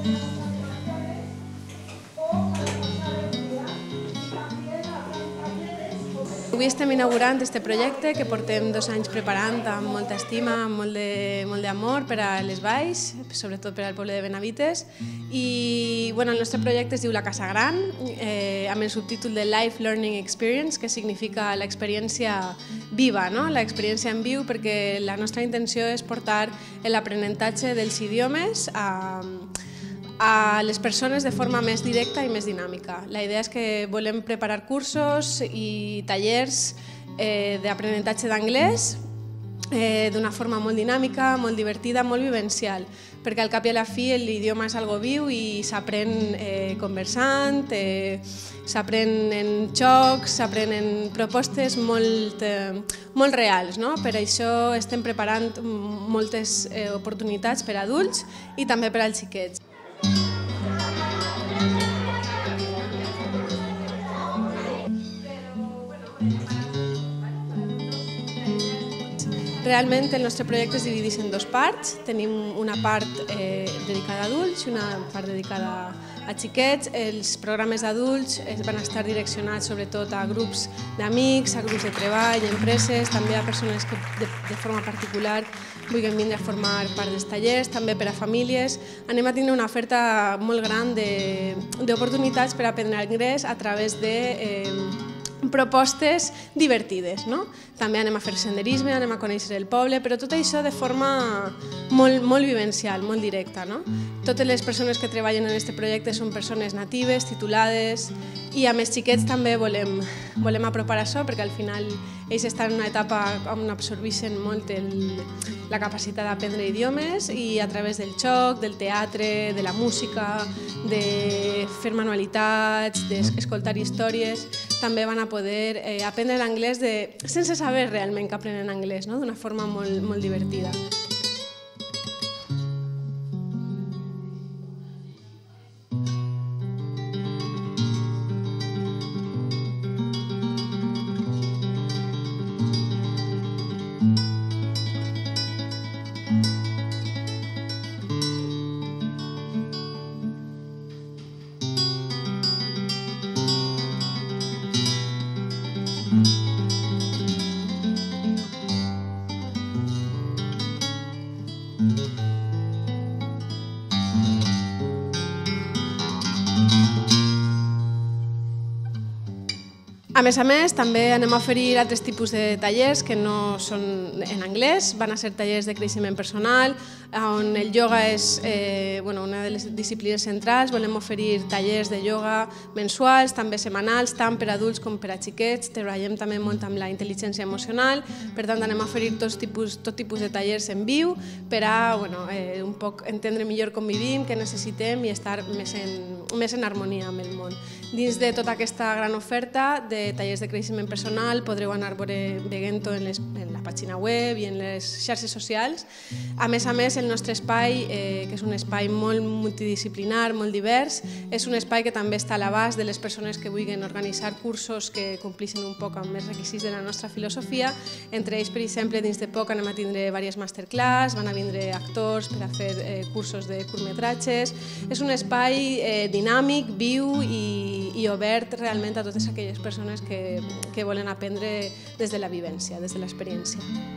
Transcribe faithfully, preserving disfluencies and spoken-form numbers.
Avui estem inaugurant aquest projecte que portem dos anys preparant amb molta estima, amb molt de, molt d'amor per a les valls, sobretot per al poble de Benavites. I bueno, el nostre projecte es diu La Casa Gran, eh, amb el subtítol de Life Learning Experience, que significa l'experiència viva, no? L'experiència en viu, perquè la nostra intenció és portar l'aprenentatge dels idiomes a a les persones de forma més directa i més dinàmica. La idea és que volem preparar cursos i tallers eh, d'aprenentatge d'anglès eh, d'una forma molt dinàmica, molt divertida, molt vivencial, perquè al cap i a la fi l'idioma és algo viu i s'aprèn eh, conversant, eh, s'aprèn en jocs, s'aprenen propostes molt, eh, molt reals, no? Per això estem preparant moltes eh, oportunitats per a adults i també per als xiquets. Realment el nostre projecte es divideix en dues parts. Tenim una part eh, dedicada a adults i una part dedicada a xiquets. Els programes d'adults van estar direccionats sobretot a grups d'amics, a grups de treball, empreses, també a persones que de, de forma particular vulguin vindre a formar part dels tallers, també per a famílies. Anem a tenir una oferta molt gran d'oportunitats per aprendre anglès a través de eh, propostes divertides, no? També anem a fer senderisme, anem a conèixer el poble, però tot això de forma molt, molt vivencial, molt directa, no? Totes les persones que treballen en aquest projecte són persones natives, titulades, i amb els xiquets també volem, volem apropar això, perquè al final ells estan en una etapa on absorbeixen molt el, la capacitat d'aprendre idiomes i a través del joc, del teatre, de la música, de fer manualitats, d'escoltar històries, també van a poder eh, aprendre l'anglès sense saber realment que aprenen anglès, no? D'una forma molt, molt divertida. A més a més, també anem a oferir altres tipus de tallers que no són en anglès, van a ser tallers de creixement personal, on el ioga és eh, bueno, una de les disciplines centrals. Volem oferir tallers de ioga mensuals, també setmanals, tant per a adults com per a xiquets. Treballem també molt amb la intel·ligència emocional, per tant anem a oferir tot tipus, tot tipus de tallers en viu per a bueno, eh, un poc entendre millor com vivim, què necessitem i estar més en, més en harmonia amb el món. Dins de tota aquesta gran oferta de tallers de creixement personal podreu anar veient-ho en, en la pàgina web i en les xarxes socials. A més a més, el nostre espai, eh, que és un espai molt multidisciplinar, molt divers, és un espai que també està a l'abast de les persones que vulguin organitzar cursos que complixin un poc amb els requisits de la nostra filosofia. Entre ells, per exemple, dins de poc anem a tindre diverses masterclass, van a vindre actors per a fer eh, cursos de curtmetratges. És un espai eh, dinàmic, viu i, i obert realment a totes aquelles persones que, que volen aprendre des de la vivència, des de l'experiència.